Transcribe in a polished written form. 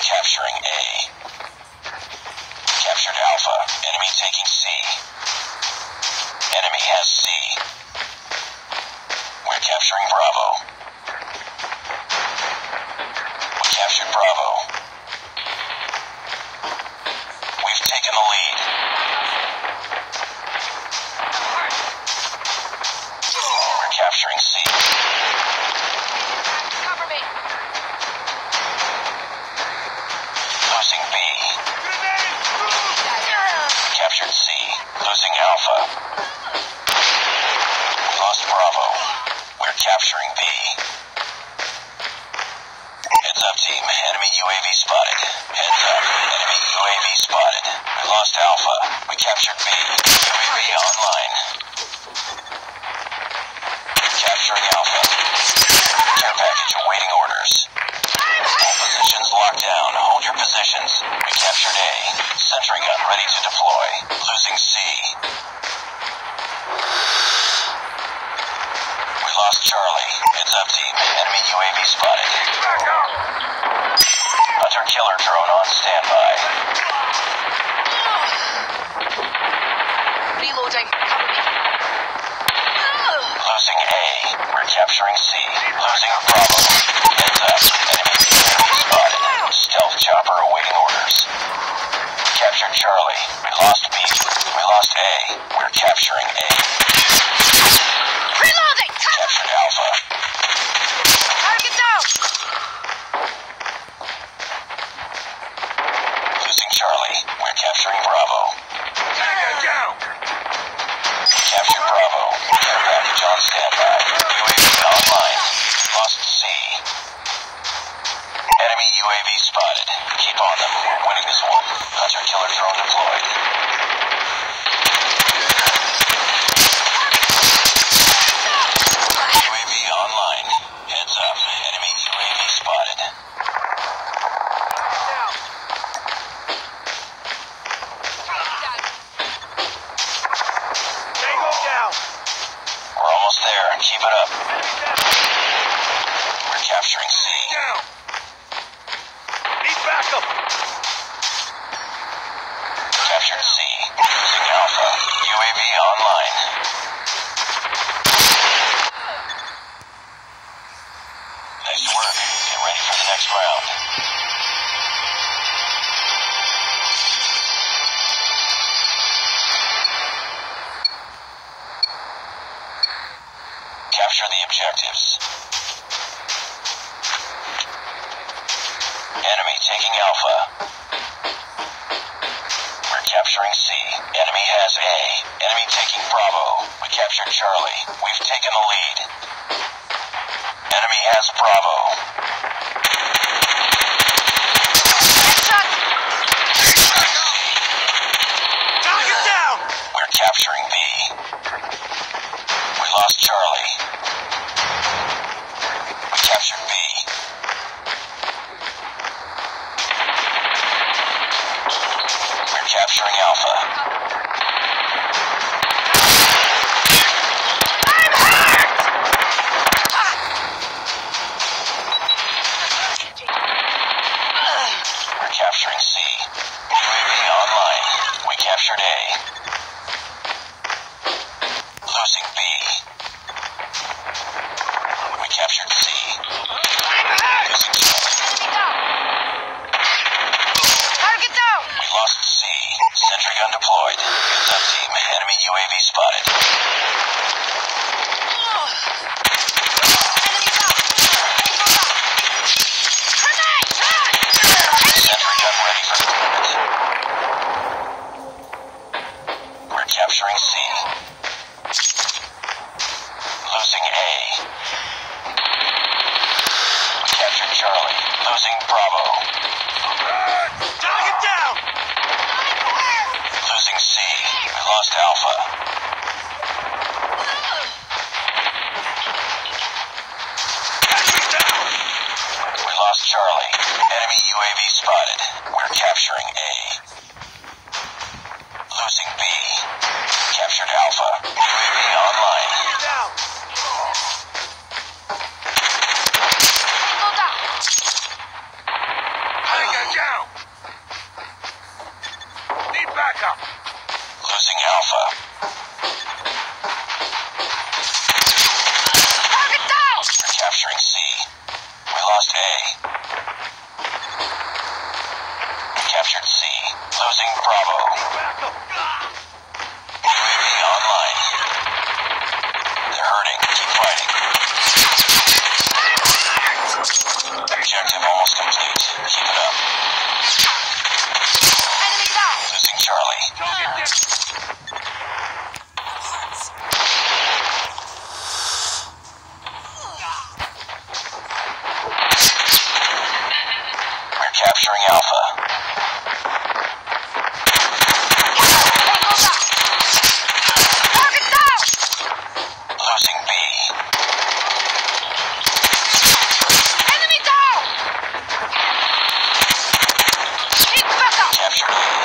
capturing A. Captured Alpha. Enemy taking C. Enemy has C. We're capturing Bravo. We captured Bravo. We've taken the lead. We're capturing C. Cover me. Losing B. Captured C. Losing Alpha. We lost Bravo. We're capturing B. Heads up, team. Enemy UAV spotted. Heads up. Enemy UAV spotted. We lost Alpha. We captured B. UAV online. Capturing Alpha. Care package awaiting orders. All positions locked down. Hold your positions. We captured A. Sentry gun ready to deploy. Losing C. We lost Charlie. Heads up, team. Enemy UAV spotted. Hunter killer drone on standby. Reloading. Cover me. Losing A. We're capturing C. Losing Bravo. Heads up. Enemy UAV spotted. Stealth chopper awaiting orders. We captured Charlie. We lost B. We lost A. We're capturing A. Reloading. Captured Alpha. Target down. Losing Charlie. We're capturing Bravo. Down. Captured Bravo. Care package on standby. UAV online. Lost C. Enemy UAV spotted. Keep on them. We're winning this one. Hunter killer drone deployed. UAV online. Heads up. Enemy UAV spotted. Tango down. We're almost there. Keep it up. We're capturing C. Down. Need backup. Captured C. Losing Alpha. UAV online. Nice work. Get ready for the next round. Capture the objectives. Enemy taking Alpha. We're capturing C. Enemy has A. Enemy taking Bravo. We captured Charlie. We've taken the lead. Enemy has Bravo. Headshot. Target down. We're capturing B. We lost Charlie. We captured B. We're capturing Alpha. I'm hurt. We're capturing C. UAV online. We captured A. Losing B. We captured C. Losing Charlie. Enemy down. Target down. We lost C. Sentry gun deployed. Heads up, team. Enemy UAV spotted. Enemy down. Tango down. Grenade. Sentry gun ready for deployment. We're capturing C. Losing A. We captured Charlie. Losing Bravo. Target down. Losing C. We lost Alpha. Enemy down. We lost Charlie. Enemy UAV spotted. We're capturing A. Losing B. Captured Alpha. UAV online. Down. Tango down. Tango down. Losing Bravo. Back up. UAV online. They're hurting. Keep fighting. Objective almost complete. Keep it up. Enemy down. Losing Charlie. Target down. We're capturing Alpha. Tango down. Target down. Losing B. Enemy down. Keep back up. Captured A.